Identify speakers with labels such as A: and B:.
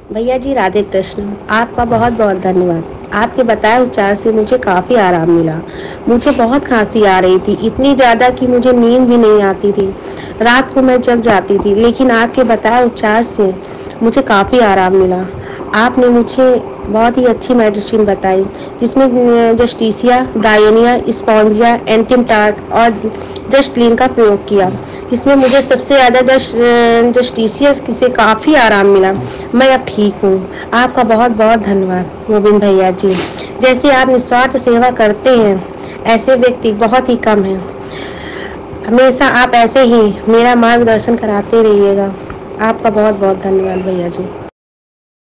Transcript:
A: भैया जी राधे कृष्ण। आपका बहुत बहुत धन्यवाद। आपके बताए उपचार से मुझे काफ़ी आराम मिला। मुझे बहुत खांसी आ रही थी, इतनी ज़्यादा कि मुझे नींद भी नहीं आती थी। रात को मैं जग जाती थी, लेकिन आपके बताए उपचार से मुझे काफ़ी आराम मिला। आपने मुझे बहुत ही अच्छी मेडिसिन बताई, जिसमें जस्टिसिया, ब्रायोनिया, स्पॉन्जिया, एंटिमटाट और जस्टलीन का प्रयोग किया, जिसमें मुझे सबसे ज़्यादा जस्टिसिया से काफ़ी आराम मिला। मैं अब ठीक हूँ। आपका बहुत बहुत धन्यवाद गोविंद भैया जी। जैसे आप निस्वार्थ सेवा करते हैं, ऐसे व्यक्ति बहुत ही कम हैं। हमेशा आप ऐसे ही मेरा मार्गदर्शन कराते रहिएगा। आपका बहुत बहुत धन्यवाद भैया जी।